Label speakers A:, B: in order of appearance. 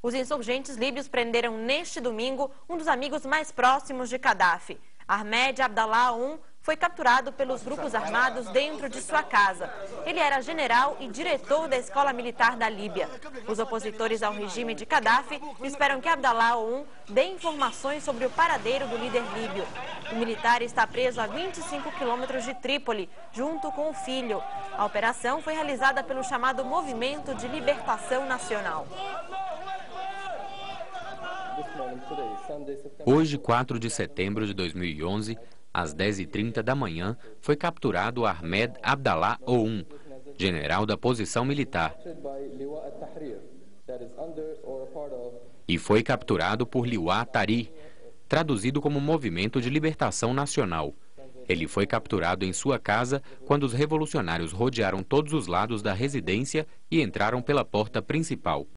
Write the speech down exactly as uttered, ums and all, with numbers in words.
A: Os insurgentes líbios prenderam neste domingo um dos amigos mais próximos de Gaddafi. Ahmed Abdallah um foi capturado pelos grupos armados dentro de sua casa. Ele era general e diretor da escola militar da Líbia. Os opositores ao regime de Gaddafi esperam que Abdallah um dê informações sobre o paradeiro do líder líbio. O militar está preso a vinte e cinco quilômetros de Trípoli, junto com o filho. A operação foi realizada pelo chamado Movimento de Libertação Nacional.
B: Hoje, quatro de setembro de dois mil e onze, às dez e trinta da manhã, foi capturado Ahmed Abdallah um, general da posição militar. E foi capturado por Liwa Tahrir, traduzido como Movimento de Libertação Nacional. Ele foi capturado em sua casa quando os revolucionários rodearam todos os lados da residência e entraram pela porta principal.